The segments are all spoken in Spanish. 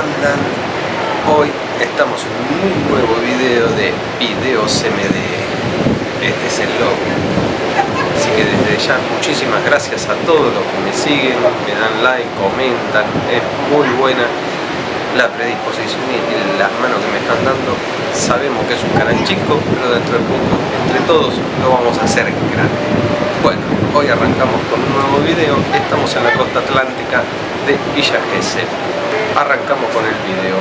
andan? Hoy estamos en un nuevo video de Videos MD. Este es el logo. Así que desde ya muchísimas gracias a todos los que me siguen, me dan like, comentan. Es muy buena la predisposición y las manos que me están dando. Sabemos que es un canal chico, pero dentro de poco, entre todos, lo vamos a hacer grande. Bueno, hoy arrancamos con un nuevo video. Estamos en la costa atlántica de Villa Gesell. Arrancamos con el video.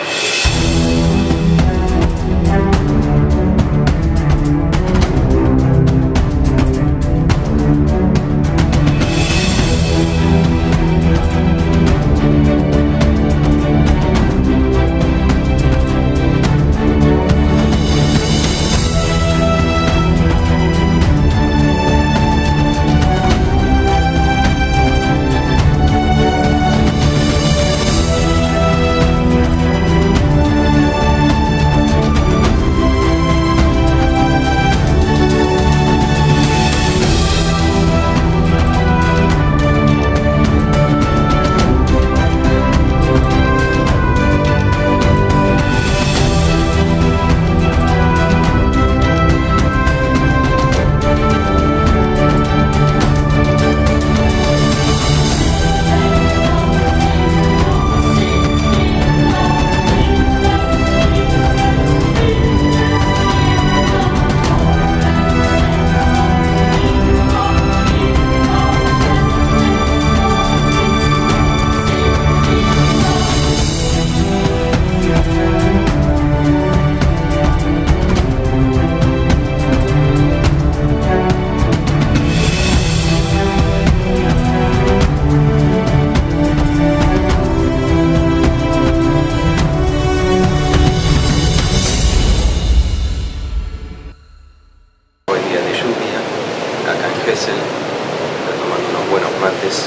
Acá en Gesell, tomando unos buenos mates.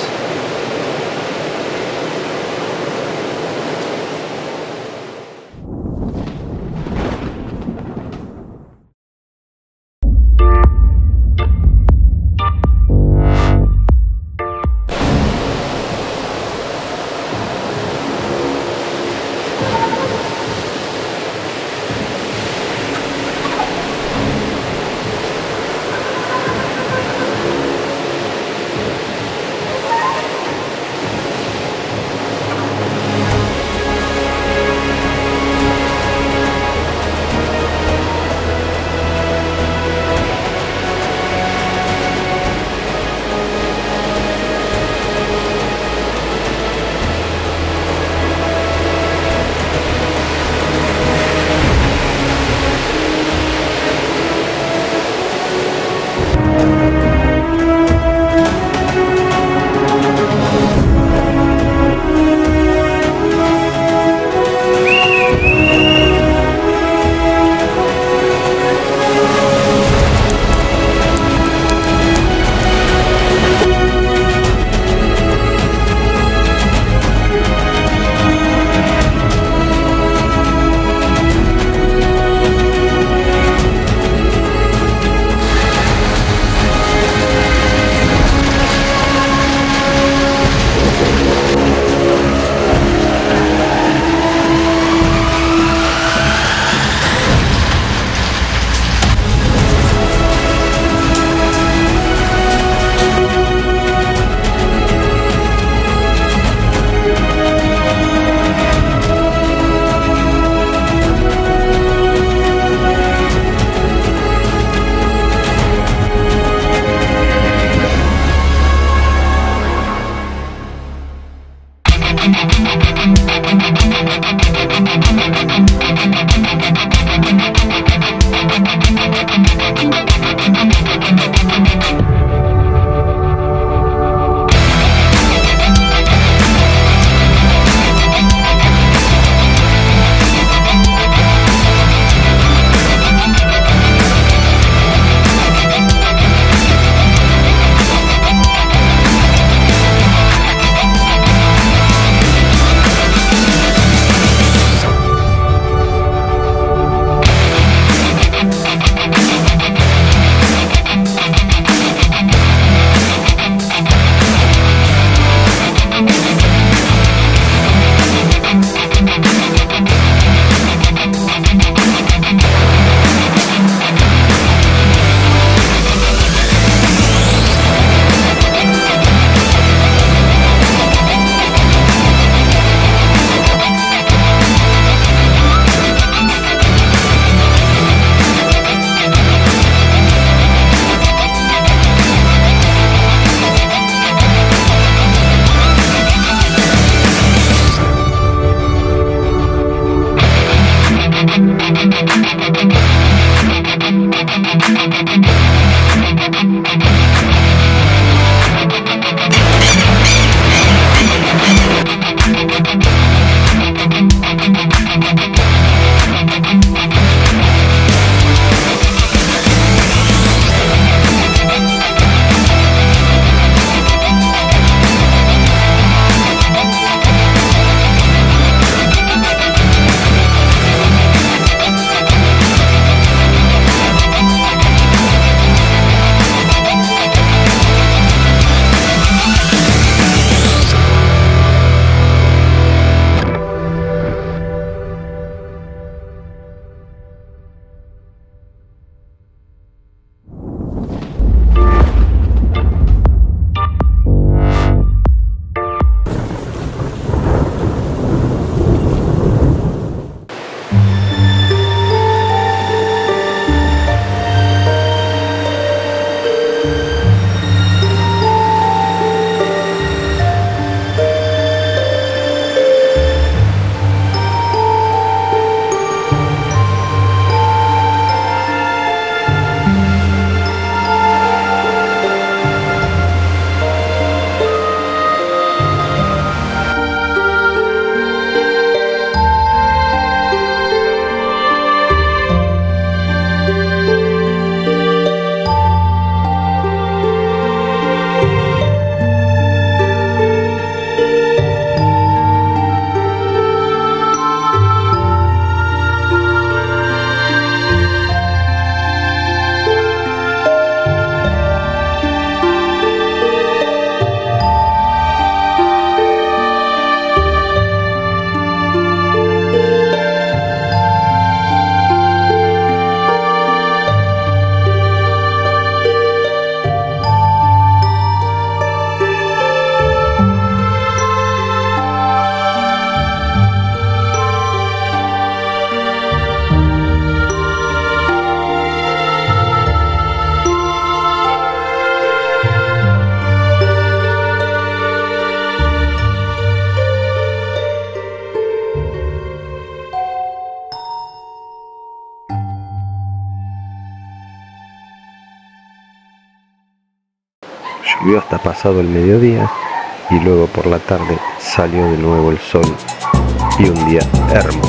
Llovió hasta pasado el mediodía y luego por la tarde salió de nuevo el sol y un día hermoso.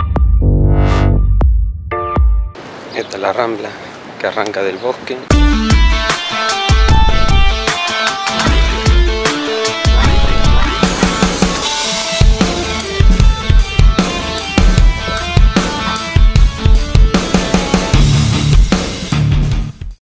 Esta es la rambla que arranca del bosque.